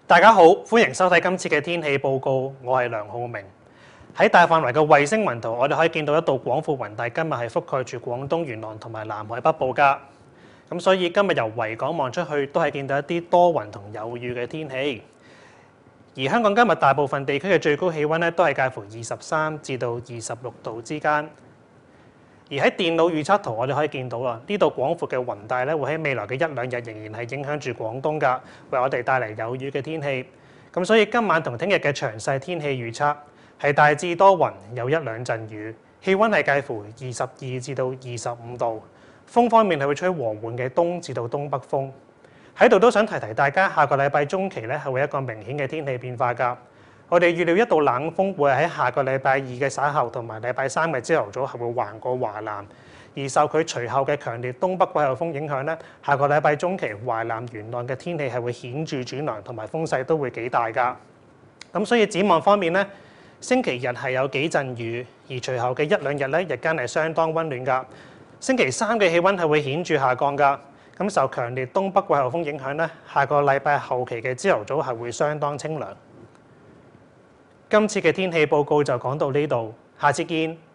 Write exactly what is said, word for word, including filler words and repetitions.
大家好，歡迎收睇今次嘅天氣報告，我係梁浩明。喺大範圍嘅衛星雲圖，我哋可以見到一道廣闊雲帶今日係覆蓋住廣東沿岸同埋南海北部㗎。咁所以今日由維港望出去，都係見到一啲多雲同有雨嘅天氣。而香港今日大部分地區嘅最高氣温咧，都係介乎二十三至到二十六度之間。而喺電腦預測圖，我哋可以見到啊，呢度廣闊嘅雲帶咧，會喺未來嘅一兩日仍然係影響住廣東㗎，為我哋帶嚟有雨嘅天氣。咁所以今晚同聽日嘅詳細天氣預測係大致多雲，有一兩陣雨，氣温係介乎二十二至到二十五度。風方面係會吹和緩嘅東至到東北風。喺度都想提提大家，下個禮拜中期咧係會有一個明顯嘅天氣變化㗎。我哋預料一道冷鋒會喺下個禮拜二嘅稍後同埋禮拜三嘅朝頭早係會橫過華南，而受佢隨後嘅強烈東北季候風影響咧，下個禮拜中期華南沿岸嘅天氣係會顯著轉涼，同埋風勢都會幾大㗎。咁所以展望方面咧，星期日係有幾陣雨，而隨後嘅一兩日咧日間係相當温暖㗎。星期三嘅氣温係會顯著下降㗎。咁受強烈東北季候風影響咧，下個禮拜後期嘅朝頭早係會相當清涼。今次嘅天氣報告就講到呢度，下次見。